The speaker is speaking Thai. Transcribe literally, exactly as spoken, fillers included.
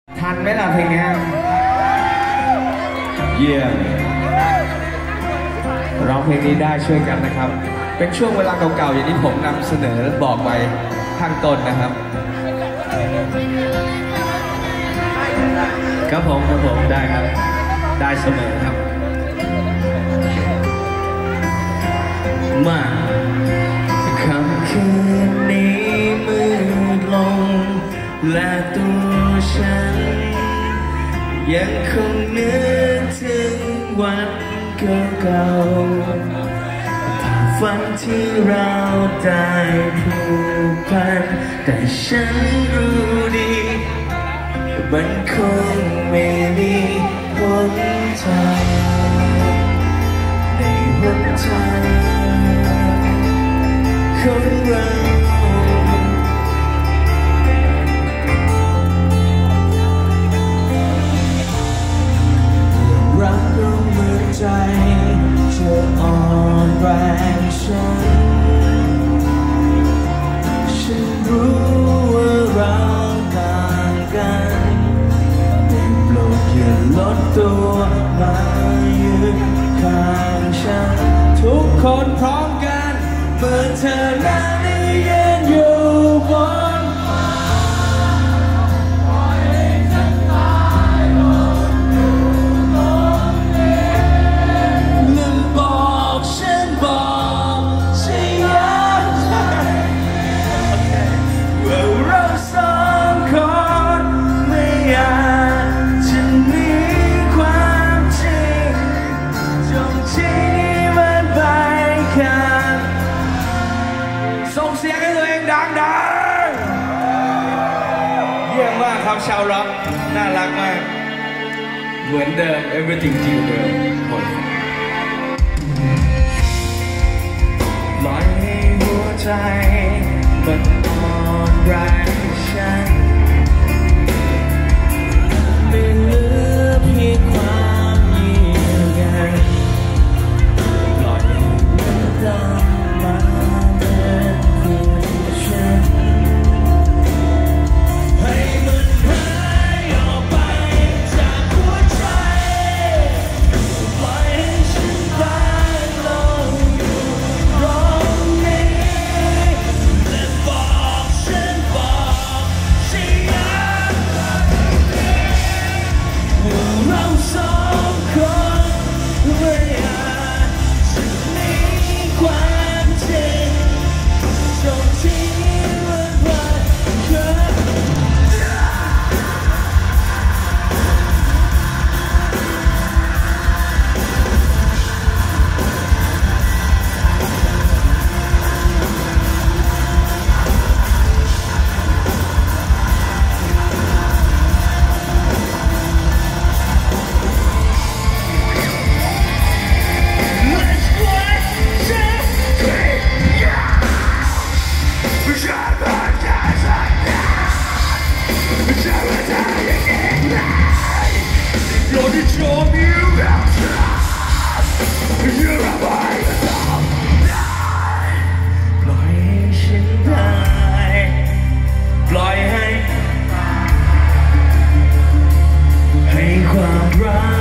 ทันไหมล่ะเพลงนี้เยี่ยมร้องเพลงนี้ได้ช่วยกันนะครับเป็นช่วงเวลาเก่าๆอย่างที่ผมนำเสนอบอกไปข้างต้นนะครับครับผมครับผมได้ครับได้เสมอครับมาค่ำคืนนี้มืดลงและตัวฉันยังคงนึกถึงวันเก่าๆฝันที่เราได้ผูกพันแต่ฉันรู้ดีมันคงไม่มีหนทางในหนทางของเรารักเราเหมือนใจจะอ่อนแรงฉันฉันรู้ว่าเราต่างกันได้โปรดอย่าลดตัวมายืนข้างฉันทุกคนพร้อมกันเมื่อเธอนั้นได้ยืนอยู่บนฟ้าปล่อยให้ฉันตายลงอยู่ตรงนี้ลืมบอกฉันบอกฉันยังไงว่าเราสองคนไม่อยากจะหนีความจริงจงทิ้งมันไปกันส่งเสียงให้ตัวเองดังๆเยี่ยมมากครับชาวร็อกน่ารักมากเหมือนเดิม everything จริงเดิมหมดปล่อยให้หัวใจมันอ่อนแรงฉันไม่เหลือเพียงความเยียวยาปล่อยให้มันดำมาเดินคู่ฉันให้มันหายออกไปจากหัวใจปล่อยให้ฉันตายลงอยู่ตรงนี้และบอกฉันบอกฉันยังว่าเราสองคนไม่อาจจะหนีความจริงจงทิ้งมันไว้กันปล่อยให้ให้ความรัก